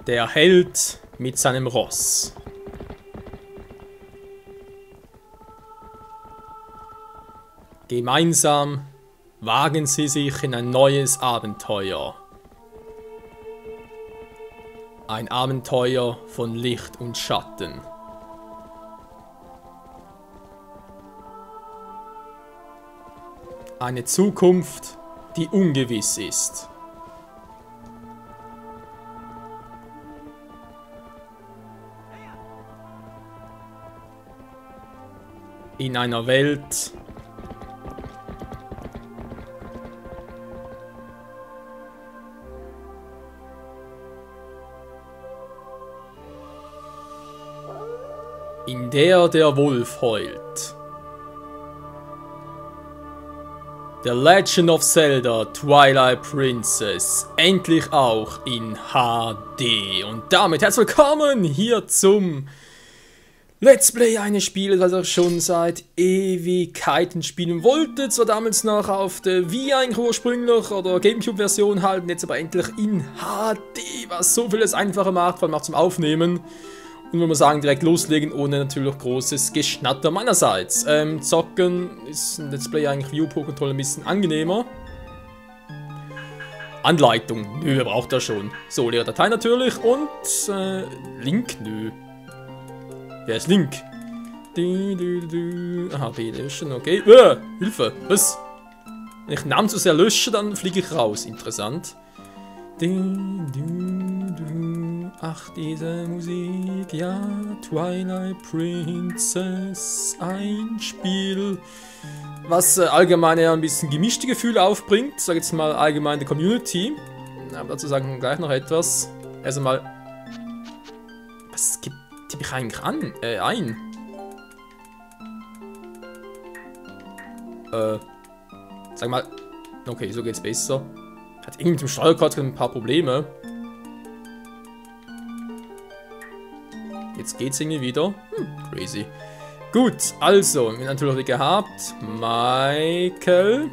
Der Held mit seinem Ross. Gemeinsam wagen sie sich in ein neues Abenteuer. Ein Abenteuer von Licht und Schatten. Eine Zukunft, die ungewiss ist. In einer Welt, in der der Wolf heult. The Legend of Zelda Twilight Princess, endlich auch in HD. Und damit herzlich willkommen hier zum Let's Play eines Spieles, das ich schon seit Ewigkeiten spielen wollte. Zwar damals noch auf der Wii eigentlich ursprünglich oder Gamecube-Version halt, jetzt aber endlich in HD, was so vieles einfacher macht, vor allem auch zum Aufnehmen. Und würde man sagen, direkt loslegen, ohne natürlich großes Geschnatter meinerseits. Zocken ist ein Let's Play eigentlich View Pro Controller ein bisschen angenehmer. Anleitung, nö, wer braucht das schon? So, leere Datei natürlich und Link, nö. Wer ist Link? Aha, B löschen, okay. Hilfe, was? Wenn ich Namen zu sehr lösche, dann fliege ich raus. Interessant. Ach, diese Musik, ja, Twilight Princess, ein Spiel, was allgemein ja ein bisschen gemischte Gefühle aufbringt, sag jetzt mal allgemein der Community, aber dazu sagen wir gleich noch etwas. Also mal, was tippe ich eigentlich ein? Sag mal, okay, so geht's besser. Hat irgendwie mit dem Steuerkreuz ein paar Probleme. Jetzt geht's irgendwie wieder. Crazy. Gut, also, wir haben natürlich gehabt. Michael.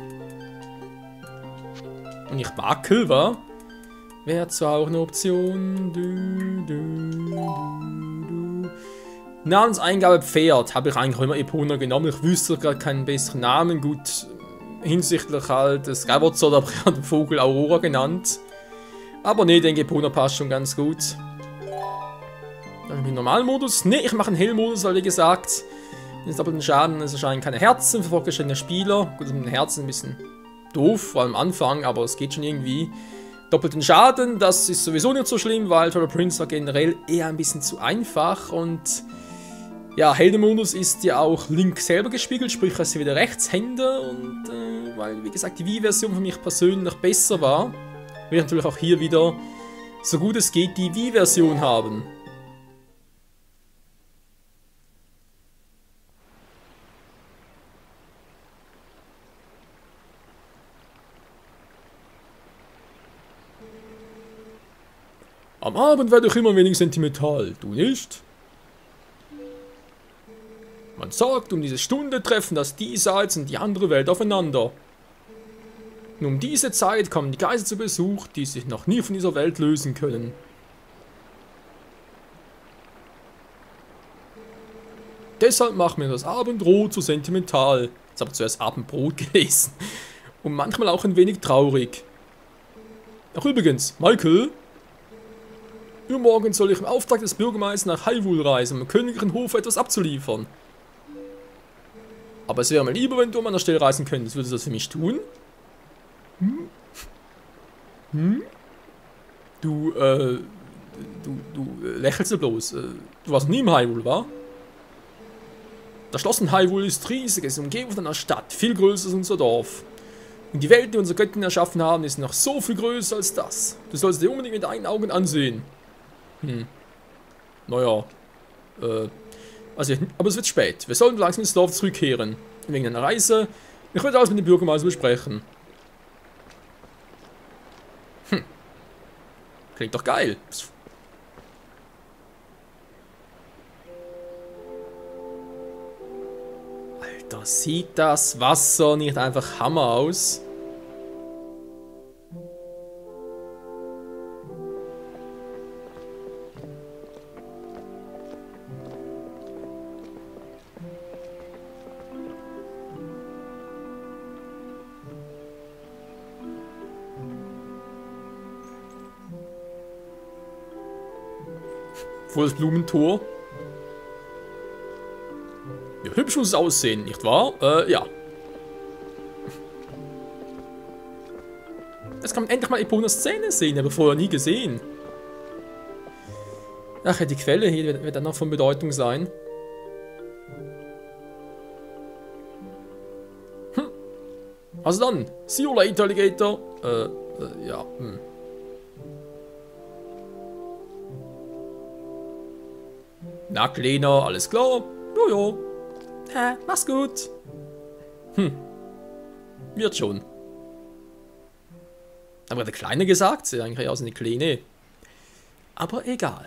Und nicht Makel, wa? Wäre zwar auch eine Option. Namenseingabe Pferd. Habe ich eigentlich auch immer Epona genommen. Ich wüsste gerade keinen besseren Namen. Gut, hinsichtlich halt des Skyward oder den Vogel Aurora genannt. Aber ne, denke Epona passt schon ganz gut. Dann im Normalmodus. Ne, ich mache einen Hellmodus, weil wie gesagt, den doppelten Schaden ist wahrscheinlich keine Herzen für fortgeschrittene Spieler. Gut, mit den Herzen ein bisschen doof, vor allem am Anfang, aber es geht schon irgendwie. Doppelten Schaden, das ist sowieso nicht so schlimm, weil Twilight Princess war generell eher ein bisschen zu einfach und ja, Heldenmodus ist ja auch Link selber gespiegelt, sprich, er ist wieder Rechtshänder und weil, wie gesagt, die Wii-Version für mich persönlich besser war, will ich natürlich auch hier wieder, so gut es geht, die Wii-Version haben. Am Abend werde ich immer ein wenig sentimental, du nicht? Man sagt, um diese Stunde treffen das Diesseits und die andere Welt aufeinander. Und um diese Zeit kommen die Geister zu Besuch, die sich noch nie von dieser Welt lösen können. Deshalb machen wir das Abendrot so sentimental. Jetzt habe ich zuerst Abendbrot gelesen. Und manchmal auch ein wenig traurig. Ach übrigens, Michael. Übermorgen soll ich im Auftrag des Bürgermeisters nach Hyrule reisen, um im königlichen Hof etwas abzuliefern. Aber es wäre mir lieber, wenn du an meiner Stelle reisen könntest. Würdest du das für mich tun? Du lächelst ja bloß. Du warst nie im Hyrule, wa? Das Schloss in Hyrule ist riesig, es ist umgeben von einer Stadt, viel größer als unser Dorf. Und die Welt, die unsere Göttin erschaffen haben, ist noch so viel größer als das. Du sollst dir unbedingt mit deinen Augen ansehen. Naja. Also, aber es wird spät. Wir sollten langsam ins Dorf zurückkehren. Wegen einer Reise. Ich werde alles mit dem Bürgermeister besprechen. Klingt doch geil. Alter, sieht das Wasser nicht einfach Hammer aus? Vor das Blumentor. Ja, hübsch muss es aussehen, nicht wahr? Ja. Jetzt kann man endlich mal Eponas Szene sehen, habe ich vorher nie gesehen. Ach ja, die Quelle hier wird dann noch von Bedeutung sein. Also dann, see you later, Alligator. Ja, Na, Kleiner, alles klar? Jojo. Hä, mach's gut. Wird schon. Aber der Kleine gesagt, sieht eigentlich aus wie eine Kleine. Aber egal.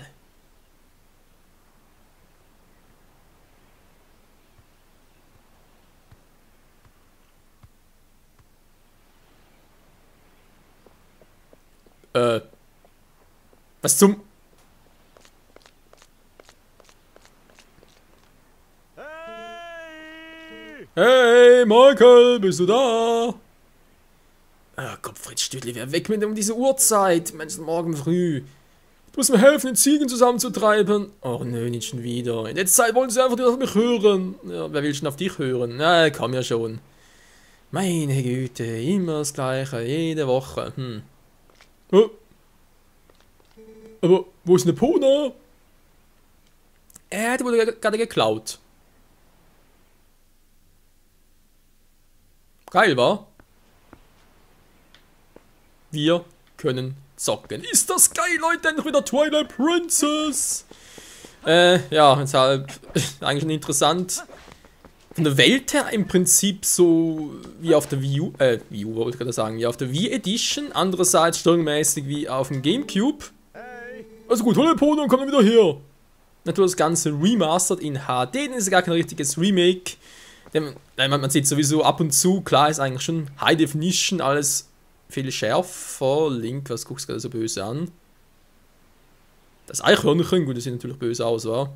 Was zum... Hey, Michael, bist du da? Ah, Gott, Fritz Stüdli, wer weg mit um diese Uhrzeit? Mensch, morgen früh. Du musst mir helfen, die Ziegen zusammenzutreiben. Oh, nö, nicht schon wieder. In letzter Zeit wollen sie einfach nicht auf mich hören. Ja, wer will schon auf dich hören? Na, komm ja schon. Meine Güte, immer das Gleiche, jede Woche. Oh. Aber wo ist eine Pona? Die wurde gerade geklaut. Geil, wa? Wir können zocken. Ist das geil, Leute? Endlich wieder Twilight Princess! Ja, deshalb eigentlich interessant. Von der Welt her im Prinzip so wie auf der Wii U, wollte ich gerade sagen, wie auf der Wii Edition. Andererseits steuerungsmäßig wie auf dem Gamecube. Also gut, hol den Pony und komm dann wieder her. Natürlich das Ganze remastered in HD, denn ist gar kein richtiges Remake. Denn, man sieht sowieso ab und zu, klar ist eigentlich schon High Definition, alles viel schärfer. Link, was guckst du gerade so böse an? Das Eichhörnchen, gut, das sieht natürlich böse aus, wa?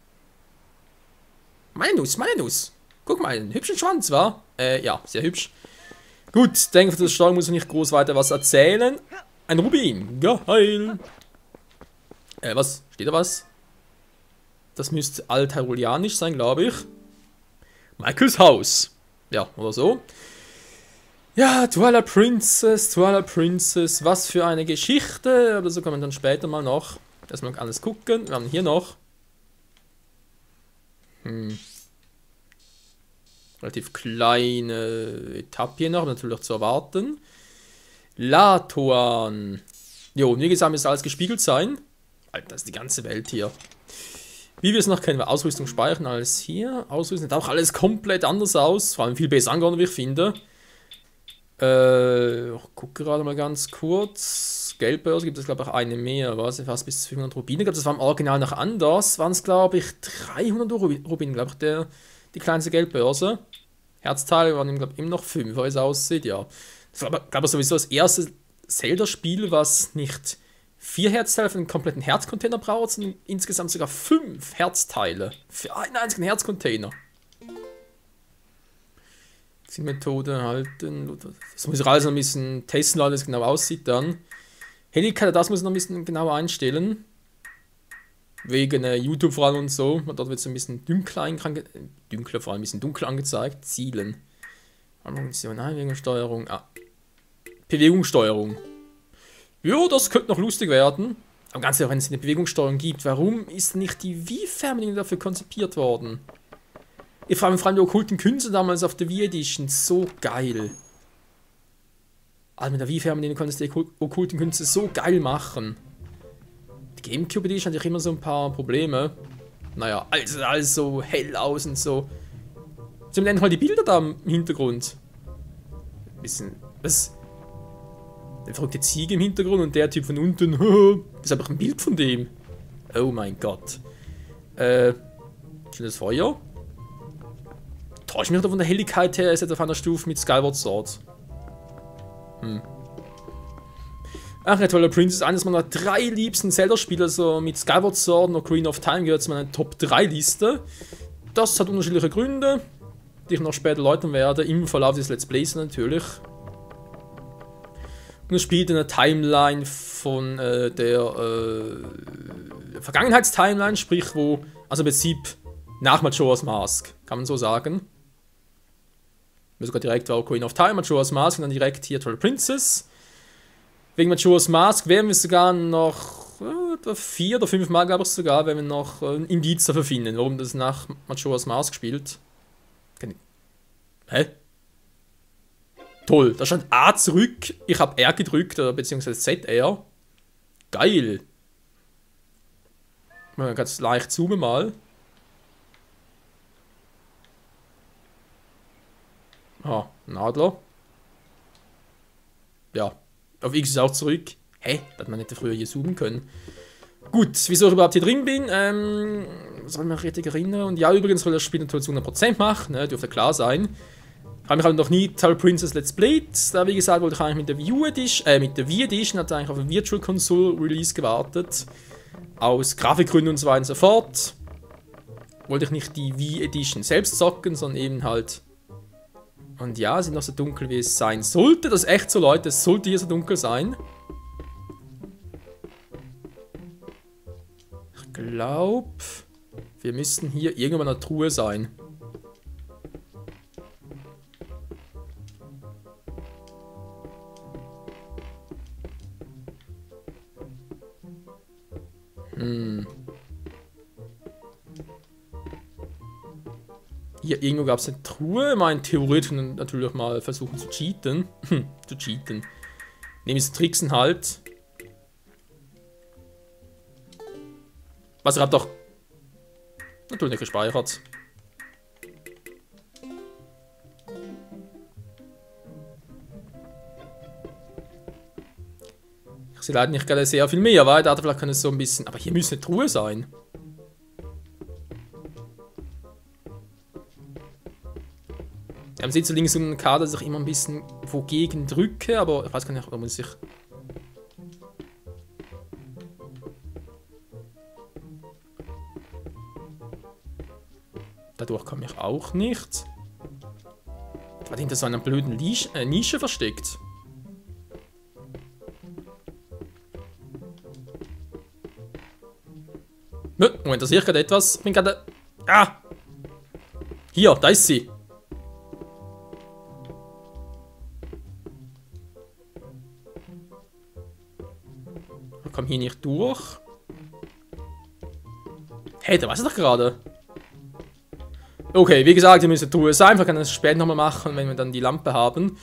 Meine Nuss. Guck mal, einen hübschen Schwanz, wa? Ja, sehr hübsch. Gut, denke, für das Steuerung muss ich nicht groß weiter was erzählen. Ein Rubin, geil. Was? Steht da was? Das müsste althyrolianisch sein, glaube ich. Michaels Haus. Ja, oder so. Ja, Twilight Princess, was für eine Geschichte. Aber so kann man dann später mal noch erstmal alles gucken. Wir haben hier noch relativ kleine Etappe hier noch, natürlich zu erwarten. Latoan. Jo, wie gesagt, müsste alles gespiegelt sein. Alter, das ist die ganze Welt hier. Wie wir es noch kennen, wir Ausrüstung speichern als hier. Ausrüstung sieht auch alles komplett anders aus. Vor allem viel besser angeordnet, wie ich finde. Ich gucke gerade mal ganz kurz. Geldbörse gibt es, glaube ich, auch eine mehr. Was? Fast bis 500 Rubine. Das war im Original noch anders. Waren es, glaube ich, 300 Rubine, glaube ich, die kleinste Geldbörse. Herzteile waren, glaube ich, immer noch 5, wie es aussieht, ja. Das war, glaube ich, sowieso das erste Zelda-Spiel, was nicht 4 Herzteile für einen kompletten Herzcontainer braucht, sondern insgesamt sogar 5 Herzteile für einen einzigen Herzcontainer. Die Methode halten. Das muss ich alles noch ein bisschen testen, wie das genau aussieht dann. Helligkeit, das muss ich noch ein bisschen genauer einstellen. Wegen YouTube vor allem und so. Dort wird es ein bisschen dunkler, vor allem ein bisschen dunkler angezeigt. Zielen. Bewegungssteuerung. Bewegungssteuerung. Jo, das könnte noch lustig werden. Aber ganz ehrlich, wenn es eine Bewegungssteuerung gibt, warum ist nicht die Wii-Fernbedienung dafür konzipiert worden? Ich frage mich vor allem die okkulten Künste damals auf der Wii Edition. So geil. Also mit der Wii-Fernbedienung konntest du die okkulten Künste so geil machen. Die Gamecube Edition hatte ich immer so ein paar Probleme. Naja, alles so hell aus und so. Sie haben endlich mal die Bilder da im Hintergrund. Ein bisschen. Was? Der verrückte Ziege im Hintergrund und der Typ von unten. Das ist einfach ein Bild von dem. Oh mein Gott. Schönes Feuer. Täusche mich doch von der Helligkeit her, ist jetzt auf einer Stufe mit Skyward Sword. Ach, ja, Twilight Princess ist eines meiner 3 liebsten Zelda-Spiele, also mit Skyward Sword und Ocarina of Time gehört zu meiner Top 3 Liste. Das hat unterschiedliche Gründe, die ich noch später erläutern werde, im Verlauf des Let's Plays natürlich. Und es spielt in der Timeline von der Vergangenheitstimeline, sprich wo, also im Prinzip nach Majora's Mask, kann man so sagen. Wir sogar direkt war Ocarina of Time, Majora's Mask und dann direkt hier Twilight Princess. Wegen Majora's Mask werden wir sogar noch 4 oder 5 Mal, glaube ich sogar, wenn wir noch ein Indiz dafür finden, warum das nach Majora's Mask spielt. Hä? Toll, da stand A zurück, ich habe R gedrückt, oder beziehungsweise ZR. Geil. Ganz leicht zoomen mal. Ah, ein Adler. Ja, auf X ist auch zurück. Hä? Da hat man nicht früher hier zoomen können. Gut, wieso ich überhaupt hier drin bin, soll ich mich richtig erinnern. Und ja, übrigens will das Spiel natürlich zu 100% machen, ne? Dürfte klar sein. Habe mich halt noch nie Twilight Princess Let's Played. Da, wie gesagt, wollte ich eigentlich mit der Wii Edition, hatte eigentlich auf eine Virtual Console Release gewartet. Aus Grafikgründen und so weiter und so fort. Wollte ich nicht die Wii Edition selbst zocken, sondern eben halt. Und ja, es ist noch so dunkel, wie es sein sollte. Das ist echt so, Leute, es sollte hier so dunkel sein. Ich glaube, wir müssten hier irgendwann eine Truhe sein. Hier irgendwo gab es eine Truhe. Ich meine, theoretisch natürlich mal versuchen zu cheaten. Zu cheaten. Nämlich zu tricksen halt. Was, ihr habt doch natürlich nicht gespeichert. Ich sehe leider nicht gerade sehr viel mehr, weil da vielleicht kann es so ein bisschen. Aber hier müsste eine Truhe sein. Man sieht so links unten Karte, dass ich immer ein bisschen wogegen drücke, aber ich weiß gar nicht, da muss ich. Dadurch komme ich auch nicht. War hinter so einer blöden Nische versteckt? Moment, da sehe ich gerade etwas. Ich bin gerade. Ah! Hier, da ist sie. Ich komme hier nicht durch. Hey, da war es doch gerade. Okay, wie gesagt, wir müssen Truhe sein. Wir können das später nochmal machen, wenn wir dann die Lampe haben.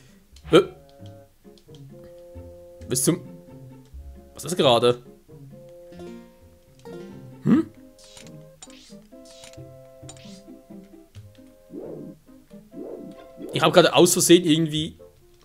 Bis zum. Was ist das gerade? Ich habe gerade aus Versehen irgendwie.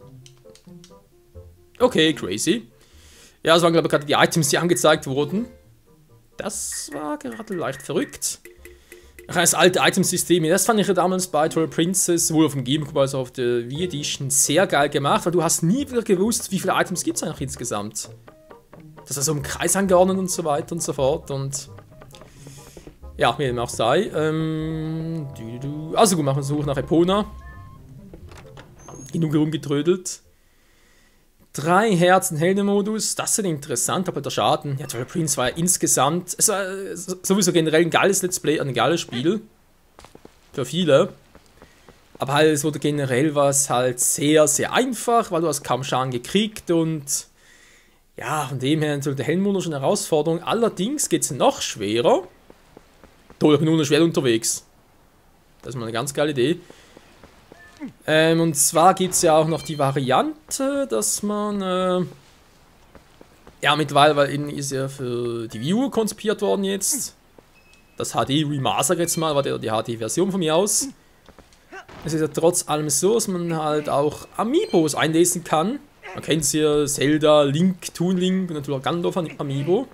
Okay, crazy. Ja, das waren, glaube ich, gerade die Items, die angezeigt wurden. Das war gerade leicht verrückt. Das alte Itemsystem, das fand ich ja damals bei Twilight Princess, sowohl auf dem Gamecube als auch auf der Wii Edition, sehr geil gemacht, weil du hast nie wieder gewusst, wie viele Items gibt es eigentlich insgesamt. Das ist so im Kreis angeordnet und so weiter und so fort und. Ja, wie dem auch sei. Also gut, machen wir Suche nach Epona. Genug herumgetrödelt. 3 Herzen Heldenmodus, das ist interessant, aber der Schaden. Ja, Twilight Princess war ja insgesamt. Es war sowieso generell ein geiles Let's Play, ein geiles Spiel. Für viele. Aber halt, es wurde generell was halt sehr, sehr einfach, weil du hast kaum Schaden gekriegt und. Ja, von dem her natürlich der Heldenmodus schon eine Herausforderung. Allerdings geht es noch schwerer. Toll, ich bin nur schwer unterwegs. Das ist mal eine ganz geile Idee. Und zwar gibt es ja auch noch die Variante, dass man, ja, mittlerweile, weil eben ist ja für die Wii U konzipiert worden jetzt. Das HD Remaster jetzt mal, war die HD-Version von mir aus. Es ist ja trotz allem so, dass man halt auch Amiibos einlesen kann. Man kennt es ja, Zelda, Link, Toon Link und natürlich auch Gandalf Amiibo.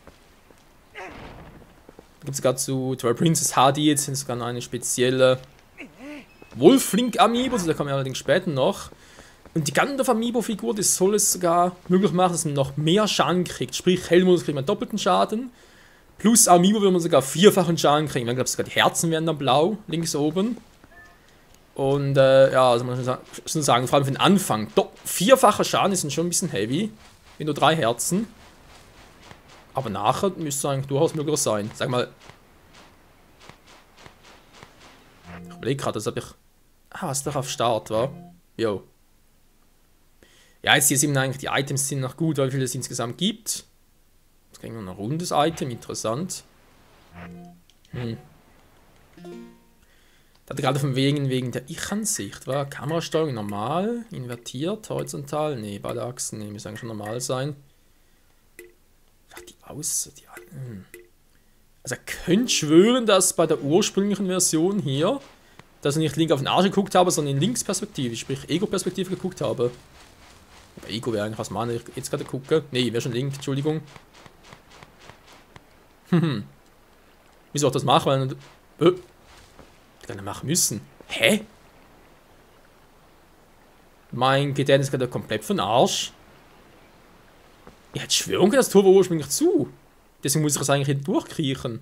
Da gibt es sogar zu Twilight Princess HD jetzt sogar eine spezielle Wolf-Link Amiibo, da kommen wir allerdings später noch. Und die Gandalf Amiibo-Figur, das soll es sogar möglich machen, dass man noch mehr Schaden kriegt. Sprich, Heldenmodus kriegt man doppelten Schaden. Plus Amiibo wird man sogar 4-fachen Schaden kriegen. Ich glaube, sogar die Herzen werden dann blau, links oben. Und ja, also man muss schon sagen, vor allem für den Anfang. 4-facher Schaden ist schon ein bisschen heavy. Wenn nur 3 Herzen. Aber nachher müsste es eigentlich durchaus möglich sein. Sag mal. Ich überlege gerade, das habe ich. Ah, was doch auf Start war. Jo. Ja, jetzt hier sind eigentlich die Items sind noch gut, weil wie viel es insgesamt gibt. Jetzt kriegen wir noch ein rundes Item, interessant. Da gerade von wegen der Ich-Ansicht, war Kamerasteuerung normal, invertiert, horizontal, nee, beide Achsen, nee, müssen eigentlich schon normal sein. Also ich könnte schwören, dass bei der ursprünglichen Version hier, dass ich nicht links auf den Arsch geguckt habe, sondern in Linksperspektive, sprich Ego-Perspektive geguckt habe. Aber Ego wäre eigentlich was man ich jetzt gerade gucke. Nee, wäre schon Link, Entschuldigung. Wie soll ich das machen? Weil ich gar nicht machen müssen. Hä? Mein Gedächtnis ist gerade komplett von Arsch. Ich hätte schwören können, das Tor war ursprünglich zu. Deswegen muss ich es eigentlich hier durchkriechen.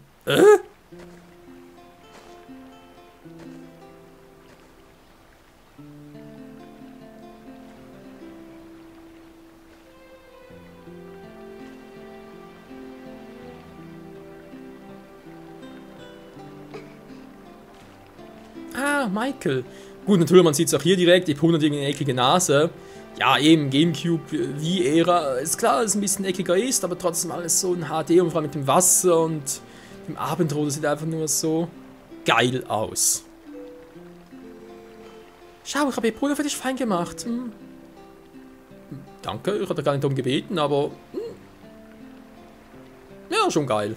Ah, Michael. Gut, natürlich, man sieht es auch hier direkt. Epona hat irgendwie eine eckige Nase. Ja, eben, Gamecube wie Ära. Ist klar, dass es ein bisschen eckiger ist, aber trotzdem alles so in HD und vor allem mit dem Wasser und dem Abendrot. Das sieht einfach nur so geil aus. Schau, ich habe Epona für dich fein gemacht. Danke, ich hatte gar nicht darum gebeten, aber ja, schon geil.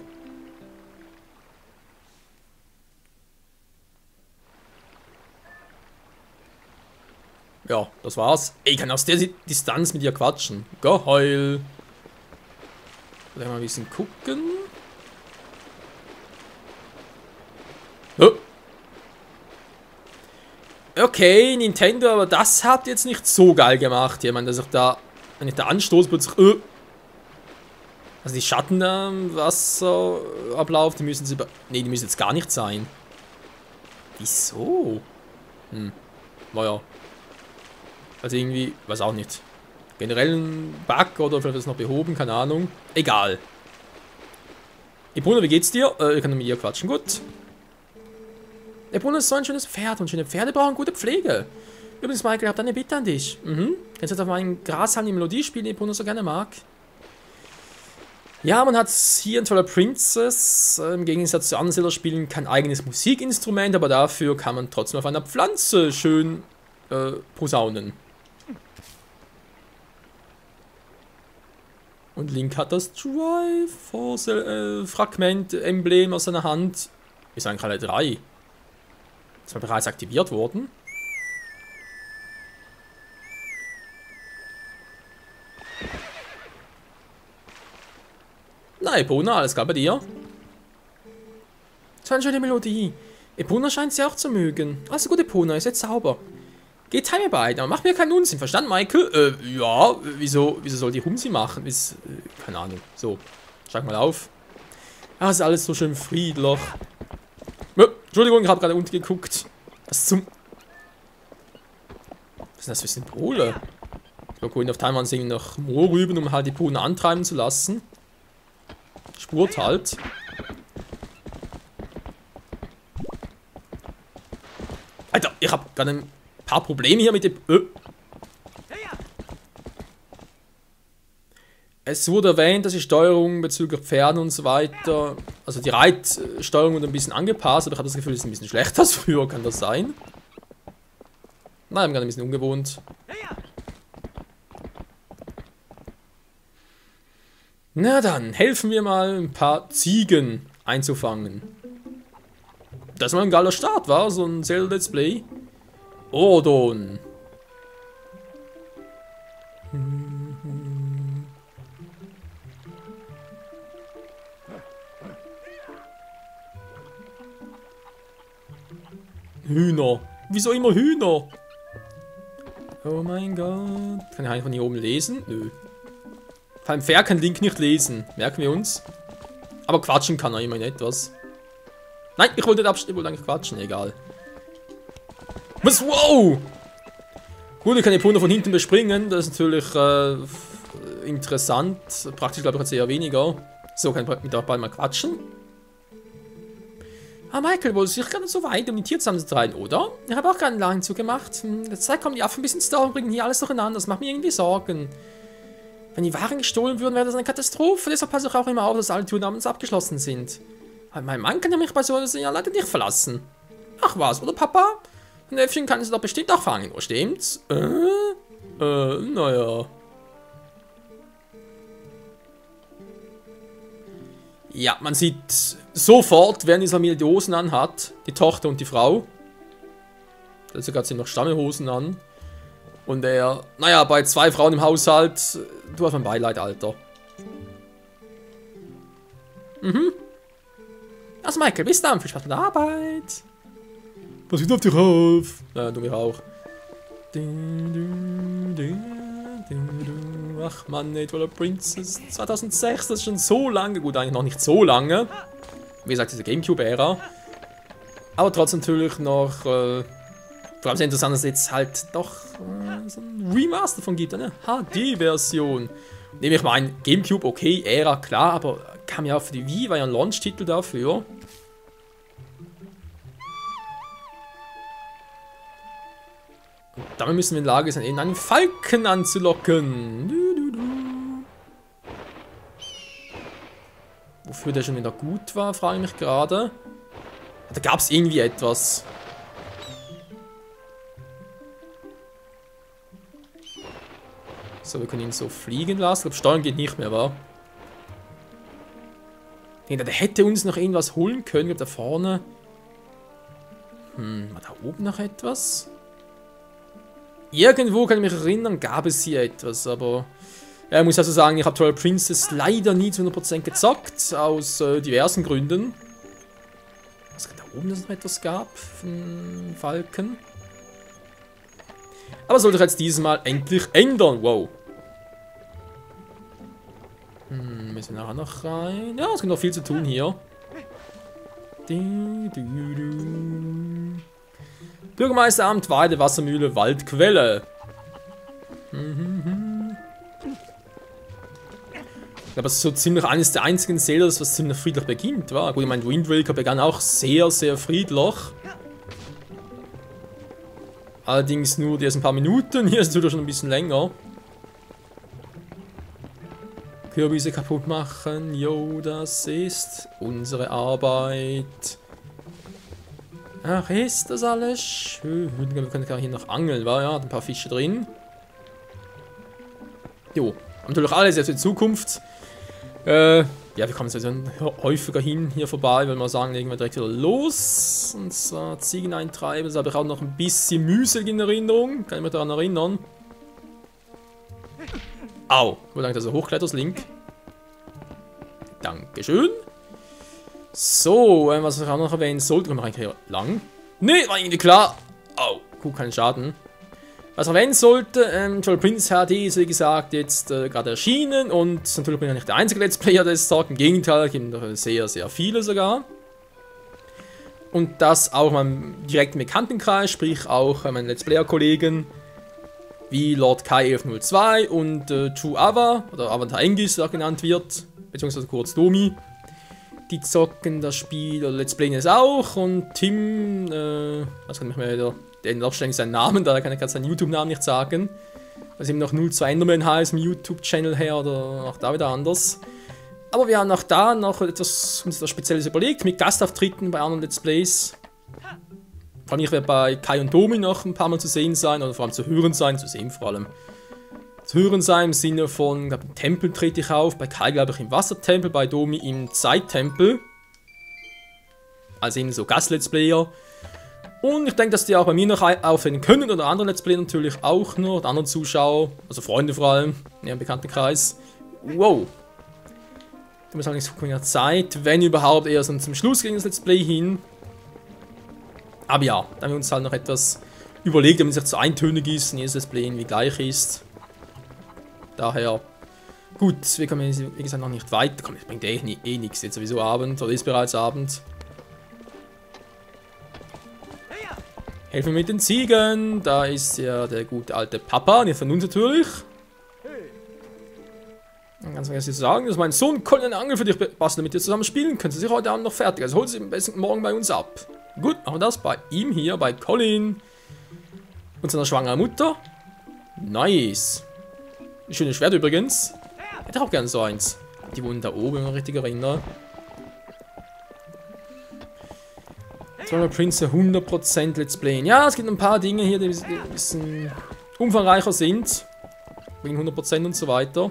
Ja, das war's. Ey, ich kann aus der Distanz mit dir quatschen. Geheul. Mal ein bisschen gucken. Oh. Okay, Nintendo, aber das habt ihr jetzt nicht so geil gemacht. Ich meine, dass ich da, wenn ich da anstoße, plötzlich. Also die Schatten am Wasserablauf, die müssen sie. Ne, die müssen jetzt gar nicht sein. Wieso? Naja. Also irgendwie, weiß auch nicht. Generell ein Bug oder vielleicht ist es noch behoben, keine Ahnung. Egal. Epona, wie geht's dir? Ich kann mit ihr quatschen, gut. Epona ist so ein schönes Pferd und schöne Pferde brauchen gute Pflege. Übrigens, Michael, ich habe eine Bitte an dich. Kannst du jetzt auf meinen Grashalm die Melodie spielen, die Epona so gerne mag? Ja, man hat hier in Twilight Princess, im Gegensatz zu anderen Zelda-Spielen, kein eigenes Musikinstrument, aber dafür kann man trotzdem auf einer Pflanze schön posaunen. Und Link hat das Triforce-Fragment-Emblem aus seiner Hand. Wir sind eigentlich alle drei. Ist mal bereits aktiviert worden. Na, Epona, alles klar bei dir? So eine schöne Melodie. Epona scheint sie auch zu mögen. Also gut, Epona, ist jetzt sauber. Geht heim, ihr beiden, aber macht mir keinen Unsinn. Verstanden, Michael? Ja, wieso soll die Humsi machen? Keine Ahnung. So, schlag mal auf. Ah, ist alles so schön friedlich. Entschuldigung, ich habe gerade unten geguckt. Was sind das für Symbole? Ich glaube, Going of Time waren sie nach Moorrüben, um halt die Pona antreiben zu lassen. Spurt halt. Alter, ich habe gerade ein paar Probleme hier mit dem. Es wurde erwähnt, dass die Steuerung bezüglich Pferden und so weiter, also die Reitsteuerung wurde ein bisschen angepasst, aber ich habe das Gefühl, es ist ein bisschen schlechter als früher, kann das sein? Nein, gerade ein bisschen ungewohnt. Na dann, helfen wir mal, ein paar Ziegen einzufangen. Das mal ein geiler Start war, so ein Zelda-Let's Play. Ordon. Hühner. Wieso immer Hühner? Oh mein Gott. Kann ich einfach hier oben lesen? Nö. Vor allem Pferd kann Link nicht lesen. Merken wir uns. Aber quatschen kann er immerhin etwas. Nein, ich wollte nicht abstellen, ich wollte eigentlich quatschen. Egal. Was? Wow! Gut, ich kann die Epona von hinten bespringen. Das ist natürlich interessant. Praktisch glaube ich jetzt eher weniger. So, kann ich mit euch bald mal quatschen. Ah, Michael, wohl sicher gerade so weit, um die Tiere zusammenzutreiben, oder? Ich habe auch gerade einen langen Zug gemacht. Der Zeit kommen die Affen ein bisschen ins Dorf und bringen hier alles durcheinander. Das macht mir irgendwie Sorgen. Wenn die Waren gestohlen würden, wäre das eine Katastrophe. Deshalb passe ich auch immer auf, dass alle Türen abends abgeschlossen sind. Aber mein Mann kann ja mich bei so einer ja leider nicht verlassen. Ach was, oder Papa? Ein Äffchen kann es doch bestimmt auch fangen, oder stimmt's? Naja. Ja, man sieht sofort, wer in dieser Familie die Hosen anhat. Die Tochter und die Frau. Also gerade sind noch Stammelhosen an. Und er, naja, bei 2 Frauen im Haushalt, du hast mein Beileid, Alter. Mhm. Also Michael, bis dann, viel Spaß mit der Arbeit. Pass wieder auf dich auf. Ja, du mich auch. Ach man, Twilight Princess 2006, das ist schon so lange. Gut, eigentlich noch nicht so lange. Wie gesagt, diese Gamecube-Ära. Aber trotzdem natürlich noch, vor allem sehr interessant, dass es jetzt halt doch so ein Remaster davon gibt, eine HD-Version. Nehme ich mal ein Gamecube, okay, Ära, klar, aber kam ja auch für die Wii, war ja ein Launch-Titel dafür. Und damit müssen wir in der Lage sein, einen Falken anzulocken. Wofür der schon wieder gut war, frage ich mich gerade. Da gab es irgendwie etwas. So, wir können ihn so fliegen lassen. Ich glaube, Steuern geht nicht mehr, wa? Der hätte uns noch irgendwas holen können. Ich glaube, da vorne. War da oben noch etwas? Irgendwo kann ich mich erinnern, gab es hier etwas, aber... Ja, ich muss also sagen, ich habe Twilight Princess leider nie zu 100% gezockt, aus diversen Gründen. Was da oben, dass es noch etwas gab von Falken? Aber sollte ich jetzt dieses Mal endlich ändern, wow. Müssen wir nachher noch rein? Ja, es gibt noch viel zu tun hier. Bürgermeisteramt, Weide, Wassermühle, Waldquelle. Aber es ist so ziemlich eines der einzigen Zeldas, was ziemlich friedlich beginnt, war. Gut, ich meine, Wind Waker begann auch sehr, sehr friedlich. Allerdings nur die ersten paar Minuten, hier ist es wieder schon ein bisschen länger. Kürbisse kaputt machen, jo, das ist unsere Arbeit. Ach, ist das alles schön. Wir können hier noch angeln, war ja, ein paar Fische drin. Jo, natürlich alles jetzt in Zukunft. Ja, wir kommen also häufiger hier vorbei, weil wir sagen, legen wir direkt wieder los. Und zwar Ziegen eintreiben, das habe ich auch noch ein bisschen mühselig in Erinnerung. Kann ich mich daran erinnern. Au, wo lange das so hochklettert, Link. Dankeschön. So, was ich auch noch erwähnen sollte, kommen wir eigentlich hier lang. Ne, war irgendwie klar. Au, gut, keinen Schaden. Was ich erwähnen sollte, Twilight Princess HD ist wie gesagt jetzt gerade erschienen und natürlich bin ich nicht der einzige Let's Player, der es sagt. Im Gegenteil, es gibt noch sehr, sehr viele sogar. Und das auch in meinem direkten Bekanntenkreis, sprich auch meinen Let's Player-Kollegen wie Lord Kai 1102 und True Ava, oder Avatar Engis, der genannt wird, beziehungsweise kurz Domi. Die zocken das Spiel, oder Let's Playen es auch, und Tim, was kann ich mir wieder, der ständig seinen Namen, da kann ich gerade seinen YouTube-Namen nicht sagen. Was eben noch 02 Enderman heißt im YouTube-Channel her, oder auch da wieder anders. Aber wir haben auch da noch etwas uns etwas Spezielles überlegt, mit Gastauftritten bei anderen Let's Plays. Vor allem ich werde bei Kai und Domi noch ein paar Mal zu sehen sein, oder vor allem zu hören sein, zu sehen vor allem. Zu hören sein im Sinne von, ich glaube, im Tempel trete ich auf, bei Kai glaube ich im Wassertempel, bei Domi im Zeittempel. Also eben so Gast-Let's Player. Und ich denke, dass die auch bei mir noch aufhören können, oder andere Let's Player natürlich auch noch, oder andere Zuschauer, also Freunde vor allem, in ihrem Bekanntenkreis. Wow. Ich muss sagen, es kommt ja Zeit, wenn überhaupt eher so zum Schluss gegen das Let's Play hin. Aber ja, da haben wir uns halt noch etwas überlegt, damit es nicht so eintönig ist und jedes Let's Play irgendwie gleich ist. Daher, gut, wir kommen wie gesagt noch nicht weiter. Komm, das bringt eh nichts, jetzt sowieso Abend, oder ist bereits Abend. Helfen mit den Ziegen, da ist ja der gute alte Papa, nicht von uns natürlich. Ganz vergessen zu sagen, dass mein Sohn Colin eine Angel für dich basteln, damit ihr zusammen spielen könnt. Sie sind heute Abend noch fertig, also holt sie am besten morgen bei uns ab. Gut, machen wir das bei ihm hier, bei Colin und seiner schwangeren Mutter. Nice. Schönes Schwert übrigens. Hätte auch gerne so eins. Die wohnen da oben, wenn ich mich richtig erinnere. Twilight Princess 100% Let's Playen. Ja, es gibt ein paar Dinge hier, die ein bisschen umfangreicher sind. Wegen 100% und so weiter.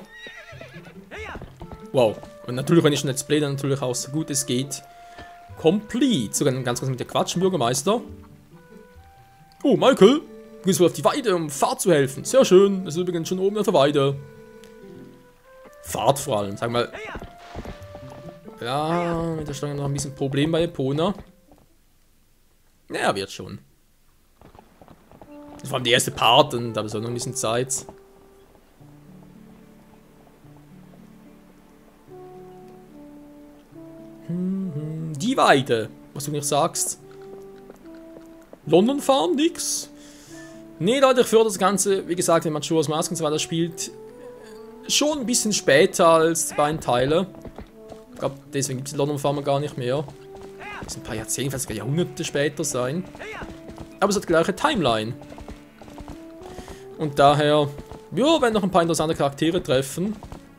Wow. Und natürlich, wenn ich schon Let's Play, dann natürlich auch so gut es geht. Complete. Sogar ganz kurz mit der Quatschen, Bürgermeister. Oh, Michael. Du gehst wohl auf die Weide, um Fahrt zu helfen. Sehr schön. Das ist übrigens schon oben auf der Weide. Fahrt vor allem. Sag mal. Ja, mit der Stange noch ein bisschen Problem bei Epona. Naja, wird schon. Das ist vor allem die erste Part und da habe ich auch noch ein bisschen Zeit. Die Weide, was du nicht sagst. London Farm, nix. Nee, Leute, ich fördere das Ganze, wie gesagt, wenn man Majora's Mask und so weiter spielt, schon ein bisschen später als die beiden Teile. Ich glaube, deswegen gibt es London Farm gar nicht mehr. Das sind ein paar Jahrzehnte, vielleicht sogar Jahrhunderte später sein. Aber es hat die gleiche Timeline. Und daher, ja, werden noch ein paar interessante Charaktere treffen.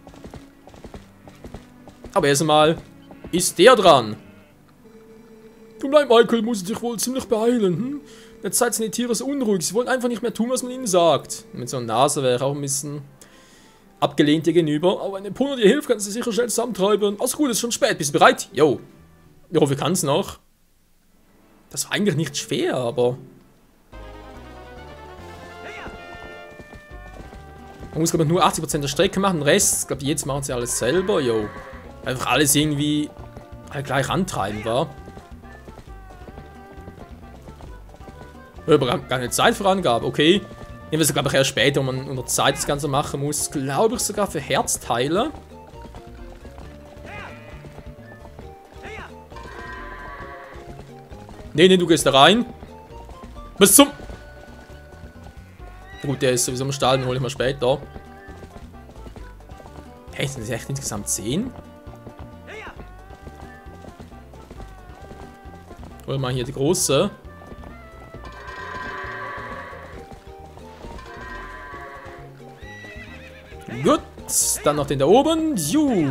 Aber erstmal ist der dran. Tut mir leid, Michael, muss sich wohl ziemlich beeilen. Hm? Jetzt sind die Tiere so unruhig. Sie wollen einfach nicht mehr tun, was man ihnen sagt. Mit so einer Nase wäre auch ein bisschen abgelehnt dir gegenüber. Aber wenn Epona dir hilft, kannst du sie sicher schnell zusammentreiben. Alles gut, es ist schon spät. Bist du bereit? Jo. Ich hoffe, wir können es noch. Das war eigentlich nicht schwer, aber... Man muss, glaube ich, nur 80% der Strecke machen. Den Rest, glaube ich, jetzt machen sie alles selber. Jo. Einfach alles irgendwie halt gleich antreiben war. Aber keine Zeitvorangabe, okay. Nehmen wir es, glaube ich, erst später, wenn man unter Zeit das Ganze machen muss. Glaube ich sogar für Herzteile. Nee, du gehst da rein. Was zum... Gut, der ist sowieso im Stall, den hole ich mal später. Hey, sind das echt insgesamt 10? Holen wir mal hier die große. Gut, dann noch den da oben. Ju.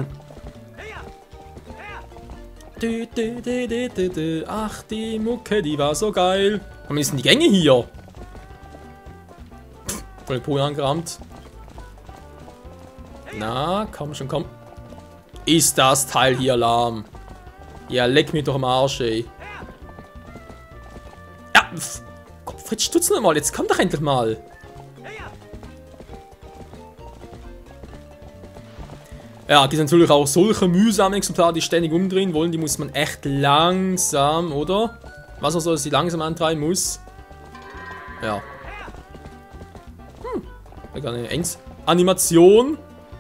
Ach, die Mucke, die war so geil. Warum sind die Gänge hier? Voll den Po angerammt. Na, komm schon, komm. Ist das Teil hier lahm? Ja, leck mich doch am Arsch, ey. Ja, Gott, Fritz, stutz noch mal, jetzt komm doch endlich mal. Ja, die sind natürlich auch solche mühsamen Exemplare, die ständig umdrehen wollen. Die muss man echt langsam, oder? Was auch so, dass sie langsam antreiben muss. Ja. Da eine Animation.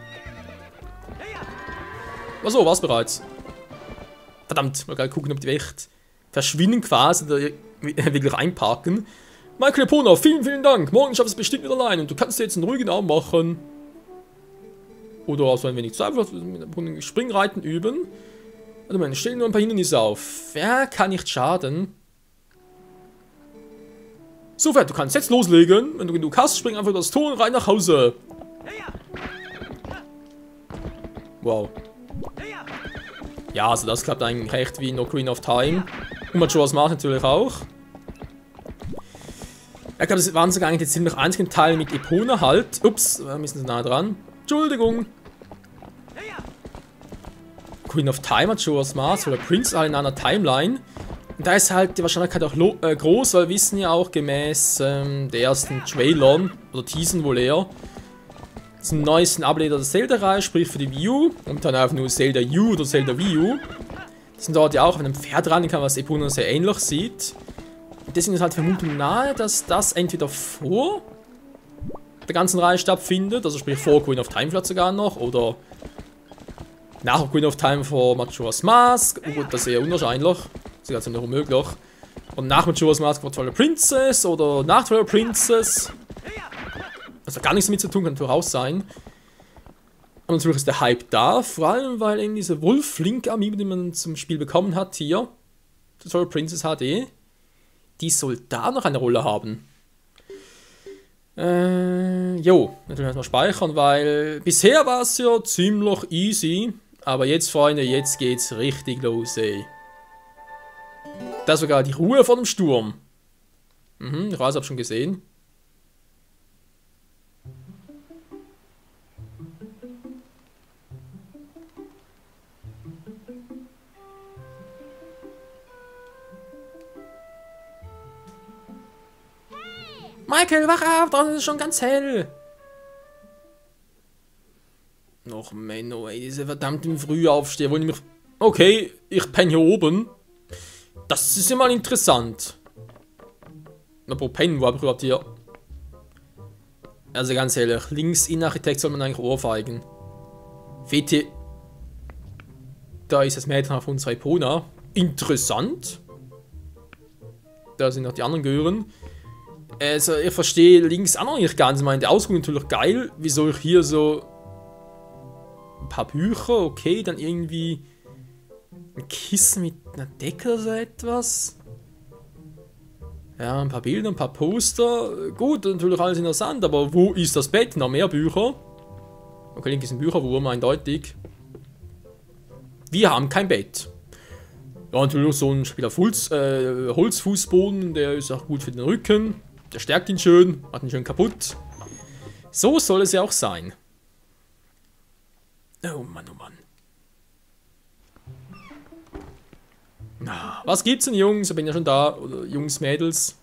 Achso, war's bereits. Verdammt, mal gerade gucken, ob die echt verschwinden quasi oder wirklich einparken. Michael Epona, vielen Dank. Morgen schaffst du es bestimmt wieder allein und du kannst dir jetzt einen ruhigen Abend machen. Oder auch so ein wenig Zeit, mit Springreiten üben. Warte mal, stellen nur ein paar Hindernisse auf. Ja, kann nicht schaden. So, du kannst jetzt loslegen. Wenn du genug hast, spring einfach das Tor und rein nach Hause. Wow. Ja, also das klappt eigentlich recht wie in Ocarina of Time. Und Majora's Mask natürlich auch. Ich glaube, das waren sogar eigentlich die ziemlich einzigen Teile mit Epona halt. Ups, wir müssen so nah dran. Entschuldigung. Queen of Time, Majora's Mask oder Prince alle in einer Timeline. Und da ist halt die Wahrscheinlichkeit auch groß, weil wir wissen ja auch gemäß der ersten Trailern oder Teasern wohl eher, zum neuesten Ableger der Zelda-Reihe, sprich für die Wii U und dann einfach nur Zelda U oder Zelda Wii U. Das sind dort ja auch auf einem Pferd ran kann, was Epona sehr ähnlich sieht. Und deswegen ist halt Vermutung nahe, dass das entweder vor der ganzen Reihe stattfindet, also sprich vor Queen of Time vielleicht sogar noch, oder nach Queen of Time vor Majora's Mask. Oh gut, das ist eher unwahrscheinlich. Das ist also noch unmöglich. Und nach Majora's Mask vor Twilight Princess oder nach Twilight Princess. Das hat gar nichts damit zu tun, kann durchaus sein. Und natürlich ist der Hype da, vor allem weil eben diese Wolf-Link-Amiibo, die man zum Spiel bekommen hat, hier, Twilight Princess HD, die soll da noch eine Rolle haben. Jo, natürlich erstmal speichern, weil bisher war es ja ziemlich easy, aber jetzt, Freunde, jetzt geht's richtig los, ey. Da ist sogar die Ruhe vor dem Sturm. Ich weiß, hab schon gesehen. Michael, wach auf, draußen ist es schon ganz hell. Och, Menno, ey, diese verdammten Frühaufsteher, wollen mich... Okay, ich penne hier oben. Das ist ja mal interessant. Apropos pennen, wo hab ich überhaupt hier... Also ganz ehrlich, links Innenarchitekt soll man eigentlich ohrfeigen. WT... Da ist das Mädchen auf unserer Epona. Interessant. Da sind noch die anderen Gören. Also, ich verstehe links auch noch nicht ganz. Ich meine, der Ausgang ist natürlich geil. Wie soll ich hier so... Ein paar Bücher, okay, dann irgendwie... Ein Kissen mit einer Decke oder so etwas. Ja, ein paar Bilder, ein paar Poster. Gut, natürlich alles interessant, aber wo ist das Bett? Noch mehr Bücher. Okay, links ist ein Bücherwurm, eindeutig. Wir haben kein Bett. Ja, natürlich so ein Spieler Holzfußboden, der ist auch gut für den Rücken. Der stärkt ihn schön, macht ihn schön kaputt. So soll es ja auch sein. Oh Mann, oh Mann. Na, was gibt's denn, Jungs? Ich bin ja schon da. Oder Jungs, Mädels.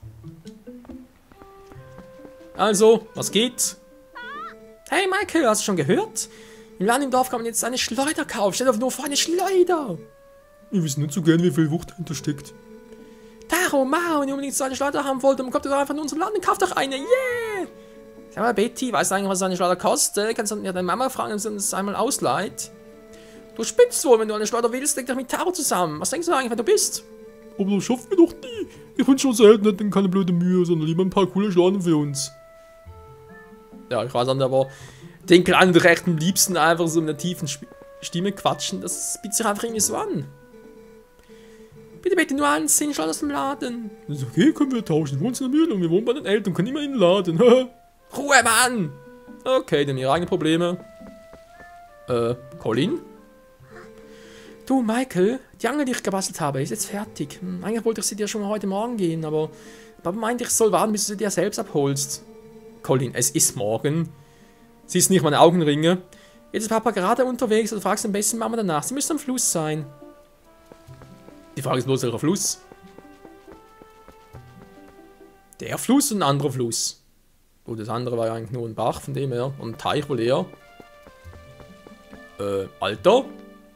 Also, was geht? Hey Michael, hast du schon gehört? Im Land im Dorf kann man jetzt eine Schleuder kaufen. Stell dir nur vor, eine Schleuder. Wir wissen nicht so gern, wie viel Wucht dahinter steckt. Darum, wenn ihr unbedingt so eine Schleuder haben wollt, dann kommt ihr doch einfach in unserem Land und kauft doch eine. Yeah! Sag mal, Betty, weißt du eigentlich, was so eine Schleuder kostet? Kannst du ja deine Mama fragen, ob sie uns einmal ausleiht? Du spinnst wohl, wenn du eine Schleuder willst, leg dich mit Taro zusammen. Was denkst du eigentlich, wer du bist? Aber das schaffen wir doch nie. Ich bin schon selten, nicht keine blöde Mühe, sondern lieber ein paar coole Schleudern für uns. Ja, ich weiß nicht, aber den Kleinen doch echt am liebsten einfach so in der tiefen Stimme quatschen. Das bietet sich einfach irgendwie so an. Bitte, bitte, nur einen 10 Schleuder aus dem Laden. Das ist okay, können wir tauschen. Wir wohnen in der Mühle und wir wohnen bei den Eltern, können immer in den Laden. Ruhe, Mann! Okay, dann ihre eigenen Probleme. Colin? Du, Michael, die Angel, die ich gebastelt habe, ist jetzt fertig. Eigentlich wollte ich sie dir schon heute Morgen gehen, aber Papa meinte, ich soll warten, bis du sie dir selbst abholst. Colin, es ist morgen. Siehst nicht meine Augenringe? Jetzt ist Papa gerade unterwegs, also fragst du am besten Mama danach. Sie müsste am Fluss sein. Die Frage ist bloß, welcher Fluss? Der Fluss und ein anderer Fluss. Gut, das andere war ja eigentlich nur ein Bach, von dem her. Und ein Teich wohl eher. Alter?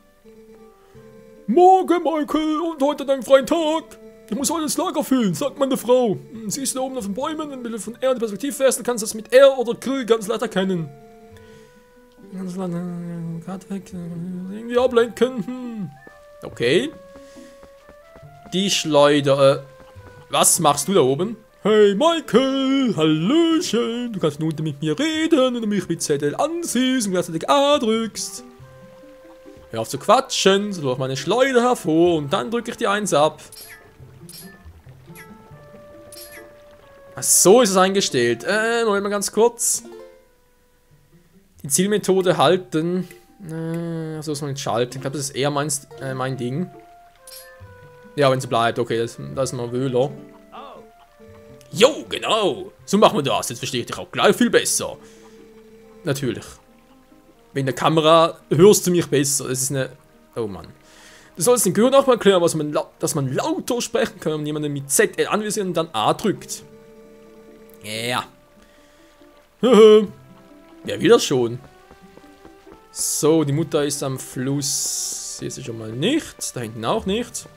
Morgen, Michael, und heute dein freien Tag. Ich muss heute ins Lager füllen, sagt meine Frau. Siehst du da oben auf den Bäumen, wenn du von R die Perspektive fährst, dann kannst du das mit R oder Grill ganz leicht erkennen. Ganz leicht, gerade weg, irgendwie ablenken. Okay. Die Schleuder, was machst du da oben? Hey Michael, hallöchen, du kannst nun mit mir reden, wenn du mich mit ZL ansiehst und gleichzeitig A drückst. Hör auf zu quatschen, so durch meine Schleuder hervor und dann drücke ich die 1 ab. Ach, so ist es eingestellt. Noch mal ganz kurz. Die Zielmethode halten. So ist man nicht schalten. Ich glaube, das ist eher mein Ding. Ja, wenn sie bleibt, okay, das ist mal Wöhler. Jo, genau. So machen wir das. Jetzt verstehe ich dich auch gleich viel besser. Natürlich. Wegen der Kamera hörst du mich besser. Das ist eine... Oh Mann. Du sollst den Gehör auch mal erklären, dass man lauter sprechen kann, wenn jemanden mit ZL anvisiert und dann A drückt. Ja. Wer will das schon? So, die Mutter ist am Fluss. Hier ist sie schon mal nicht. Da hinten auch nicht.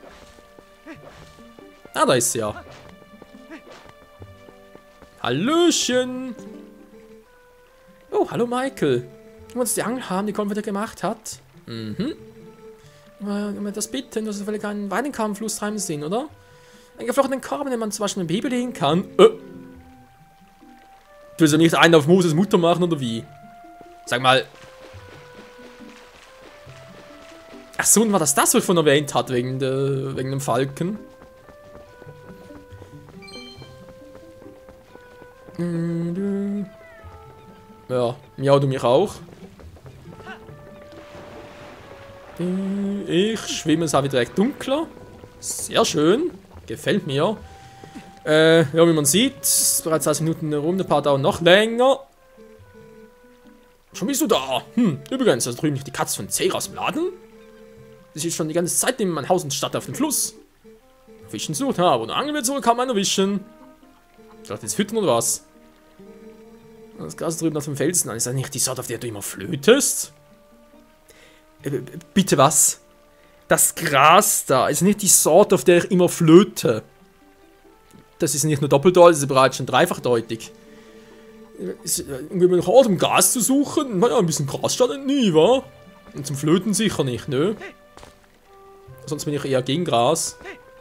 Ah, da ist sie ja. Hallöchen. Oh, hallo Michael. Du wolltest die Angel haben, die Colin wieder gemacht hat. Mhm. Das bitten, dass wir vielleicht einen Weidenkamm am Fluss rein sind, oder? Einen geflochtenen Korb, in den man zum Beispiel ein Baby legen kann. Du willst ja nicht einen auf Moses Mutter machen, oder wie? Sag mal, Achso, und war das, was ich von erwähnt hatte, wegen dem Falken? Ja, miau du mich auch. Ich schwimme es auch wieder direkt dunkler. Sehr schön. Gefällt mir. Ja, wie man sieht, bereits 20 Minuten rum, der Part dauert noch länger. Schon bist du da? Übrigens, da drüben liegt die Katze von Zera aus dem Laden. Das ist schon die ganze Zeit neben meinem Haus und Stadt auf dem Fluss. Fischen sucht, wo eine Angel wird, so kann man erwischen. Ich dachte, jetzt füttern oder was? Das Gras drüben auf dem Felsen, ist das nicht die Sorte, auf der du immer flötest? Bitte was? Das Gras da ist nicht die Sorte, auf der ich immer flöte. Das ist nicht nur doppeldeutig, das ist bereits schon dreifachdeutig. Irgendwie mit hartem Gas zu suchen, naja, ein bisschen Gras schadet nie, wa? Und zum Flöten sicher nicht, ne? Sonst bin ich eher gegen Gras.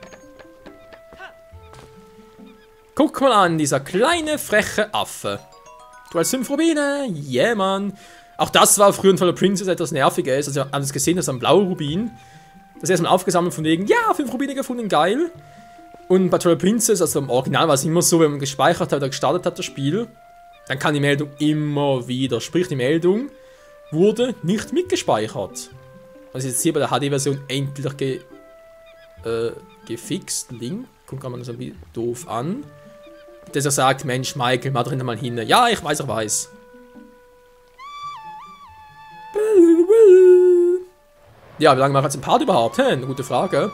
Guck mal an, dieser kleine, freche Affe. Du als 5 Rubine? Yeah, Mann. Auch das war früher in Twilight Princess etwas Nerviges. Also, wir haben es gesehen, das ist ein blauer Rubin. Das ist erstmal aufgesammelt von wegen, ja, 5 Rubine gefunden, geil. Und bei Twilight Princess, also im Original war es immer so, wenn man gespeichert hat oder gestartet hat, das Spiel, dann kann die Meldung immer wieder, sprich die Meldung wurde nicht mitgespeichert. Das ist jetzt hier bei der HD-Version endlich gefixt. Link, guckt man das ein bisschen doof an. Dass er sagt, Mensch, Michael, mach drin mal hin. Ja, ich weiß, er weiß. Ja, wie lange macht jetzt ein Part überhaupt? Eine gute Frage.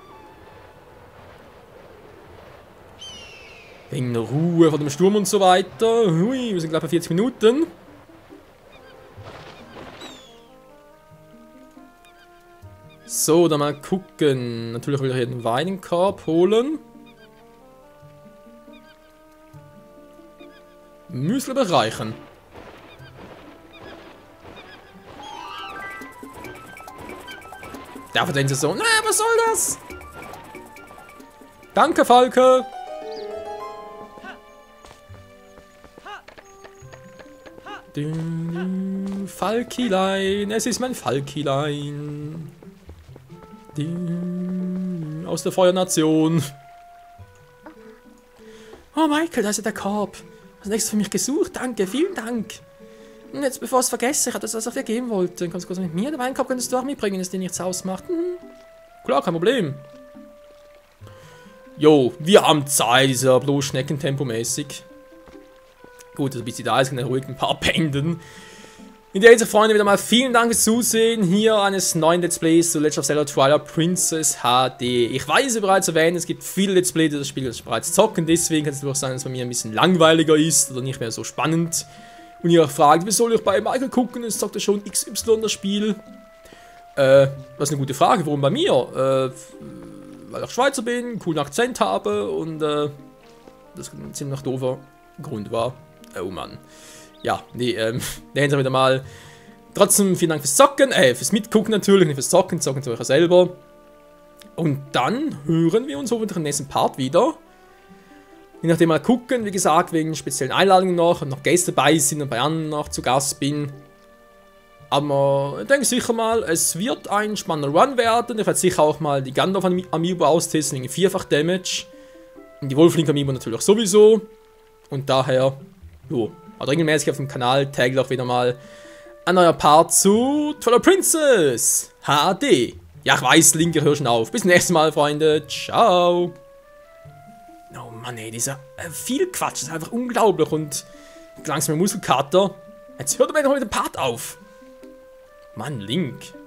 Wegen der Ruhe vor dem Sturm und so weiter. Hui, wir sind gleich bei 40 Minuten. So, dann mal gucken. Natürlich will ich hier den Weinkorb holen. Müsli bereichen. Da denkt sie so, na, was soll das? Danke, Falke. Falkilein, es ist mein Falkilein. Aus der Feuernation. Oh, Michael, da ist ja der Korb. Hast du nichts für mich gesucht? Danke, vielen Dank. Und jetzt, bevor ich es vergesse, ich hatte das, was ich dir geben wollte. Dann kannst du kurz mit mir den Weinkorb könntest du auch mitbringen, wenn es dir nichts ausmacht. Klar, kein Problem. Jo, wir haben Zeit, dieser bloß Schneckentempo-mäßig. Gut, also bis sie da ist, kann er ruhig ein paar penden. In der Hinsicht, Freunde, wieder mal vielen Dank fürs Zusehen hier eines neuen Let's Plays zu Legend of Zelda Twilight Princess HD. Ich weiß, wie bereits erwähnt, es gibt viele Let's Plays, die das Spiel bereits zocken, deswegen kann es durchaus sein, dass es bei mir ein bisschen langweiliger ist oder nicht mehr so spannend. Und ihr fragt, wie soll ich bei Michael gucken, es zockt ja schon XY das Spiel. Das ist eine gute Frage, warum bei mir? Weil ich Schweizer bin, einen coolen Akzent habe und das ein ziemlich doofer Grund war. Oh Mann. Ja, nee, nehmen Sie wieder mal. Trotzdem vielen Dank fürs Zocken, fürs Mitgucken natürlich, nicht fürs Zocken zu euch selber. Und dann hören wir uns hoffentlich im nächsten Part wieder. Je nachdem mal gucken, wie gesagt, wegen speziellen Einladungen noch und noch Gäste dabei sind und bei anderen noch zu Gast bin. Aber ich denke sicher mal, es wird ein spannender Run werden. Ich werde sicher auch mal die Gandalf Amiibo austesten wegen 4-fach Damage. Und die Wolflink Amiibo natürlich sowieso. Und daher, jo. Aber regelmäßig auf dem Kanal täglich auch wieder mal ein neuer Part zu Twilight Princess HD. Ja, ich weiß, Link, hör schon auf. Bis zum nächsten Mal, Freunde. Ciao. Oh Mann, ey, dieser viel Quatsch. Das ist einfach unglaublich und langsam Muskelkater. Jetzt hört er mir noch mit dem Part auf. Mann, Link.